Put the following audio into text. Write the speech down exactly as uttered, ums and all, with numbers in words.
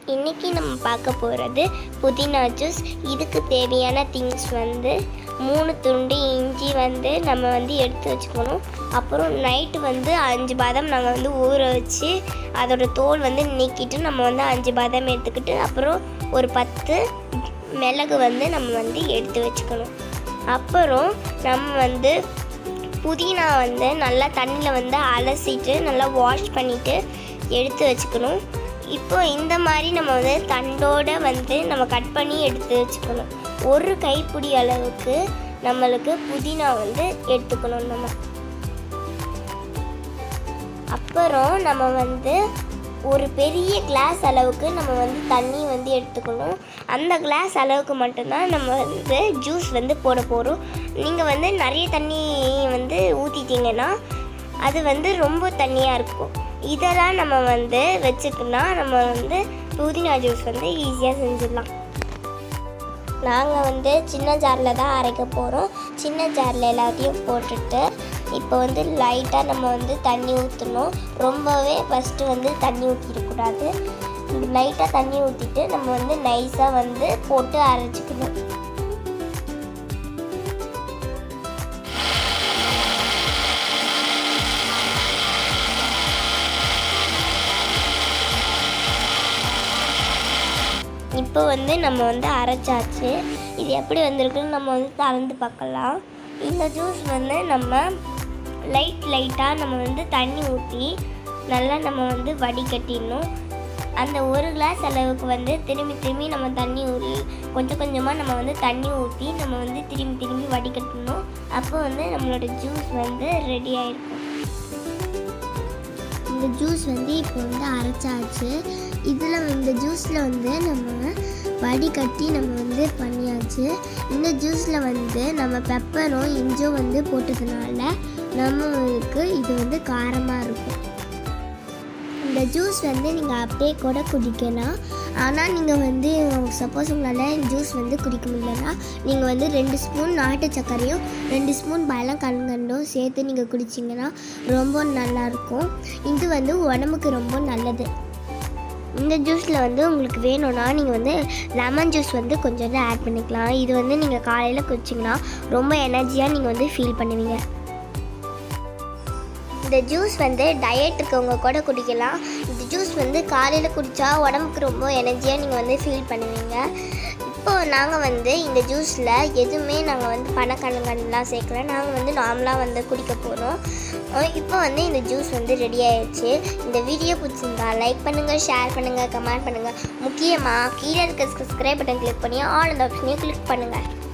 இன்றைக்கி நம்ம பார்க்க போகிறது புதினா ஜூஸ். இதுக்கு தேவையான திங்ஸ் வந்து மூணு துண்டு இஞ்சி வந்து நம்ம வந்து எடுத்து வச்சுக்கணும். அப்புறம் நைட்டு வந்து அஞ்சு பாதாம் நாங்கள் வந்து ஊற வச்சு அதோட தோல் வந்து நீக்கிட்டு நம்ம வந்து அஞ்சு பாதாம் எடுத்துக்கிட்டு அப்புறம் ஒரு பத்து மிளகு வந்து நம்ம வந்து எடுத்து வச்சுக்கணும். அப்புறம் நம்ம வந்து புதினா வந்து நல்லா தண்ணியில் வந்து அலசிட்டு நல்லா வாஷ் பண்ணிவிட்டு எடுத்து வச்சுக்கணும். இப்போ இந்த மாதிரி நம்ம வந்து தண்டோடு வந்து நம்ம கட் பண்ணி எடுத்து வச்சுக்கணும். ஒரு கைப்பிடி அளவுக்கு நம்மளுக்கு புதினா வந்து எடுத்துக்கணும். நம்ம அப்புறம் நம்ம வந்து ஒரு பெரிய கிளாஸ் அளவுக்கு நம்ம வந்து தண்ணி வந்து எடுத்துக்கணும். அந்த கிளாஸ் அளவுக்கு மட்டும்தான் நம்ம வந்து ஜூஸ் வந்து போட போகிறோம். நீங்கள் வந்து நிறைய தண்ணி வந்து ஊற்றிட்டிங்கன்னா அது வந்து ரொம்ப தண்ணியாக இருக்கும். இதெல்லாம் நம்ம வந்து வச்சுக்கினா நம்ம வந்து புதினா ஜூஸ் வந்து ஈஸியாக செஞ்சிடலாம். நாங்கள் வந்து சின்ன ஜாரில் தான் அரைக்க போகிறோம். சின்ன ஜாரில் எல்லாத்தையும் போட்டுட்டு இப்போ வந்து லைட்டாக நம்ம வந்து தண்ணி ஊற்றணும். ரொம்பவே ஃபஸ்ட்டு வந்து தண்ணி ஊற்றிடக்கூடாது. லைட்டாக தண்ணி ஊற்றிட்டு நம்ம வந்து நைஸாக வந்து போட்டு அரைச்சிக்கணும். இப்போ வந்து நம்ம வந்து அரைச்சாச்சு. இது எப்படி வந்திருக்குன்னு நம்ம வந்து திறந்து பார்க்கலாம். இந்த ஜூஸ் வந்து நம்ம லைட் லைட்டாக நம்ம வந்து தண்ணி ஊற்றி நல்லா நம்ம வந்து வடிகட்டிடணும். அந்த ஒரு கிளாஸ் அளவுக்கு வந்து திரும்பி திரும்பி நம்ம தண்ணி ஊற்றி கொஞ்சம் கொஞ்சமாக நம்ம வந்து தண்ணி ஊற்றி நம்ம வந்து திரும்பி திரும்பி வடிகட்டணும். அப்போ வந்து நம்மளோட ஜூஸ் வந்து ரெடி ஆகிருக்கும். இந்த ஜூஸ் வந்து இப்போ வந்து அரைச்சாச்சு. இதில் இந்த ஜூஸில் வந்து நம்ம வடிகட்டி நம்ம வந்து பண்ணியாச்சு. இந்த ஜூஸில் வந்து நம்ம பெப்பரும் இஞ்சும் வந்து போட்டதுனால நம்மளுக்கு இது வந்து காரமாக இருக்கும். இந்த ஜூஸ் வந்து நீங்கள் அப்படியே கூட குடிக்கலாம். ஆனால் நீங்கள் வந்து சப்போஸ் உங்களால் ஜூஸ் வந்து குடிக்க முடியலன்னா நீங்கள் வந்து ரெண்டு ஸ்பூன் நாட்டு சர்க்கரையும் ரெண்டு ஸ்பூன் பழம் கல்கண்டும் சேர்த்து நீங்கள் குடிச்சிங்கன்னா ரொம்ப நல்லாயிருக்கும். இது வந்து உடம்புக்கு ரொம்ப நல்லது. இந்த ஜூஸில் வந்து உங்களுக்கு வேணும்னா நீங்கள் வந்து லெமன் ஜூஸ் வந்து கொஞ்சம் ஆட் பண்ணிக்கலாம். இது வந்து நீங்கள் காலையில் குடிச்சிங்கன்னா ரொம்ப எனர்ஜியாக நீங்கள் வந்து ஃபீல் பண்ணுவீங்க. இந்த ஜூஸ் வந்து டயட் இருக்கவங்க கூட குடிக்கலாம். இந்த ஜூஸ் வந்து காலையில் குடித்தா உடம்புக்கு ரொம்ப எனர்ஜியாக நீங்கள் வந்து ஃபீல் பண்ணுவீங்க. இப்போது நாங்கள் வந்து இந்த ஜூஸில் எதுவுமே நாங்கள் வந்து பனக்கல்கண்டுலாம் சேர்க்கல. நாங்கள் வந்து நார்மலாக வந்து குடிக்க போகிறோம். இப்போ வந்து இந்த ஜூஸ் வந்து ரெடி ஆகிடுச்சு. இந்த வீடியோ பிடிச்சிருந்தா லைக் பண்ணுங்கள், ஷேர் பண்ணுங்கள், கமெண்ட் பண்ணுங்கள். முக்கியமாக கீழே இருக்க சப்ஸ்கிரைப் பட்டன் கிளிக் பண்ணி ஆல் அந்த ஆப்ஷனையும் கிளிக் பண்ணுங்கள்.